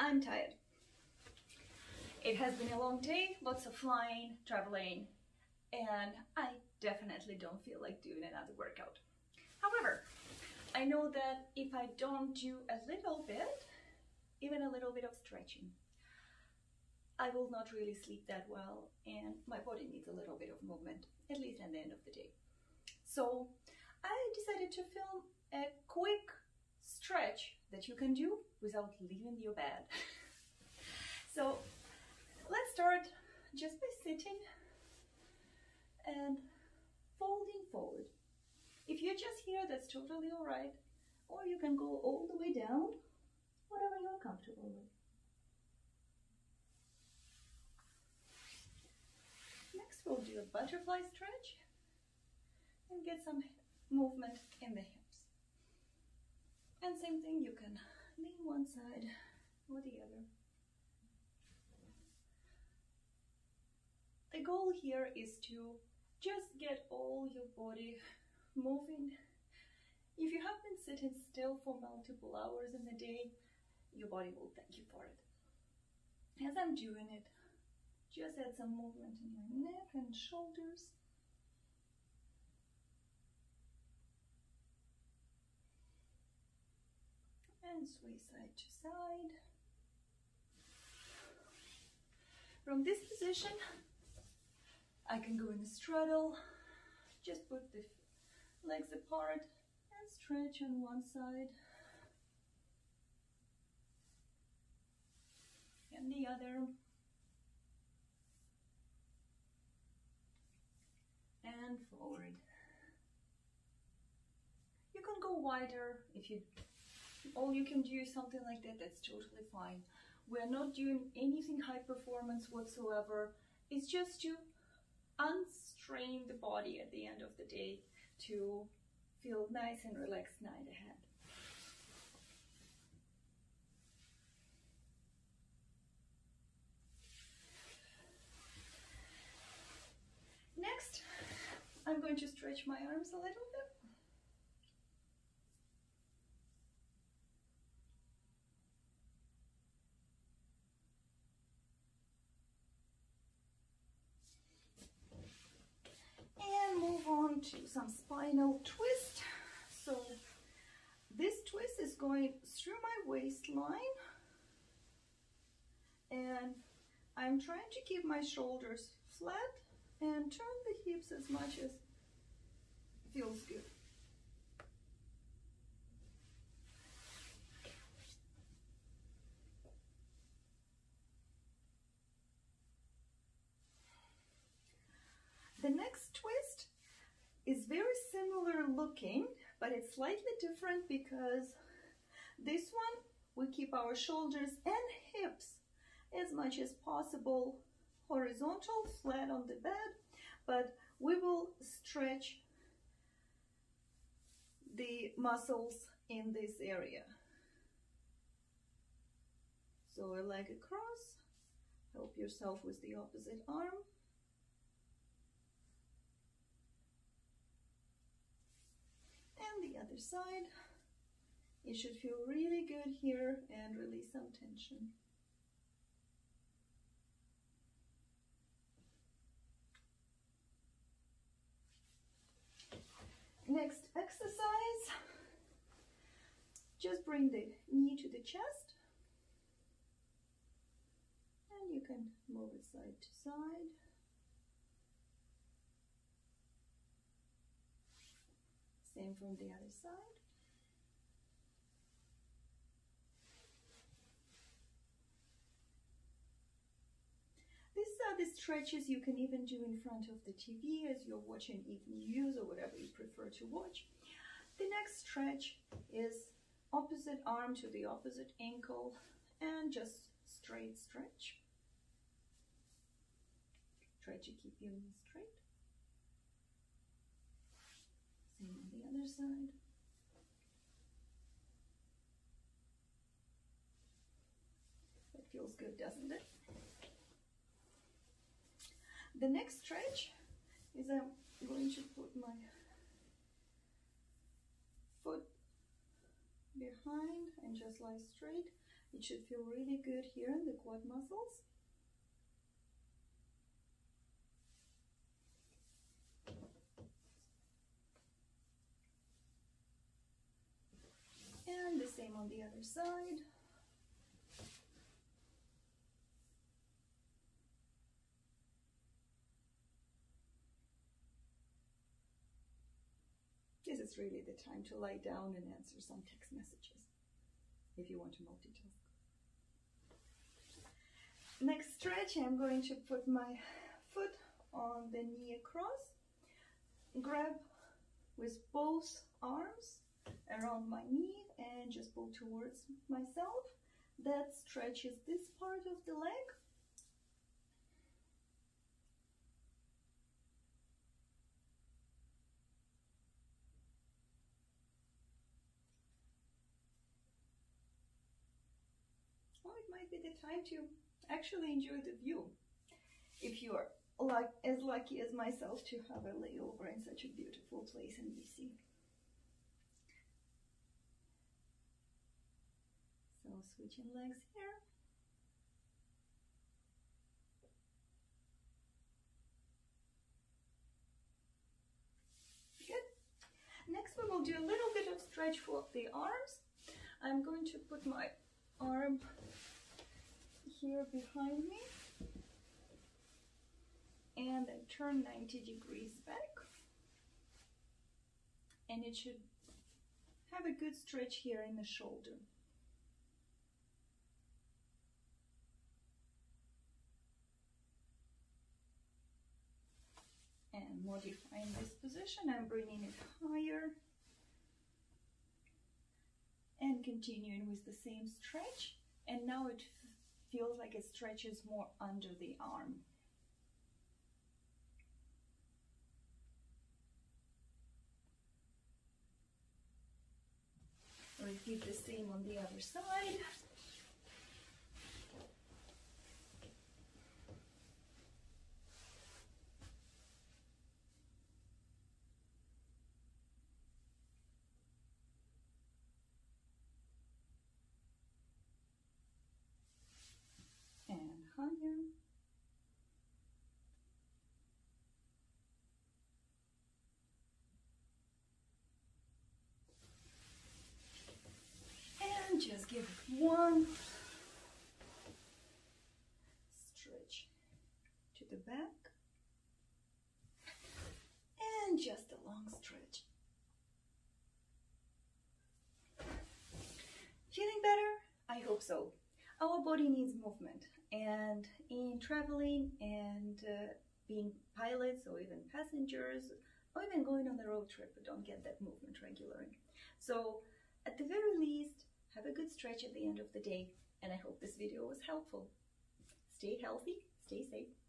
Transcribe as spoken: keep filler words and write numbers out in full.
I'm tired. It has been a long day, lots of flying, traveling, and I definitely don't feel like doing another workout. However, I know that if I don't do a little bit, even a little bit of stretching, I will not really sleep that well, and my body needs a little bit of movement, at least at the end of the day. So I decided to film a quick stretch that you can do without leaving your bed. So let's start just by sitting and folding forward. If you're just here, that's totally all right. Or you can go all the way down, whatever you're comfortable with. Next, we'll do a butterfly stretch and get some movement in the hips. And same thing, you can lean one side or the other. The goal here is to just get all your body moving. If you have been sitting still for multiple hours in the day, your body will thank you for it. As I'm doing it, just add some movement in your neck and shoulders. And sway side to side. From this position, I can go in a straddle, just put the legs apart and stretch on one side and the other. And forward. You can go wider if you all you can do is something like that, that's totally fine. We're not doing anything high performance whatsoever. It's just to unstrain the body at the end of the day to feel nice and relaxed night ahead. Next, I'm going to stretch my arms a little bit. And move on to some spinal twist. So this twist is going through my waistline, and I'm trying to keep my shoulders flat and turn the hips as much as feels good. The next twist is very similar looking, but it's slightly different because this one we keep our shoulders and hips as much as possible horizontal, flat on the bed, but we will stretch the muscles in this area. So a leg across, help yourself with the opposite arm. And the other side. You should feel really good here and release some tension. Next exercise, just bring the knee to the chest and you can move it side to side. Same from the other side. These are the stretches you can even do in front of the T V as you're watching evening news or whatever you prefer to watch. The next stretch is opposite arm to the opposite ankle and just straight stretch. Try to keep your knee straight. Same on the other side. It feels good, doesn't it? The next stretch is I'm going to put my foot behind and just lie straight. It should feel really good here in the quad muscles. And the same on the other side. This is really the time to lie down and answer some text messages if you want to multitask. Next stretch, I'm going to put my foot on the knee across, grab with both arms around my knee and just pull towards myself. That stretches this part of the leg. Or it might be the time to actually enjoy the view if you are like as lucky as myself to have a layover in such a beautiful place in B C. So switching legs here. Good. Next we will do a little bit of stretch for the arms. I'm going to put my arm here behind me and then turn ninety degrees back, and it should have a good stretch here in the shoulder. And modifying this position, I'm bringing it higher and continuing with the same stretch, and now it feels like it stretches more under the arm. Repeat the same on the other side. And higher. And just give it one stretch to the back. And just a long stretch. Feeling better? I hope so. Our body needs movement, and in traveling and uh, being pilots or even passengers or even going on the road trip, we don't get that movement regularly. So at the very least, have a good stretch at the end of the day, and I hope this video was helpful. Stay healthy, stay safe.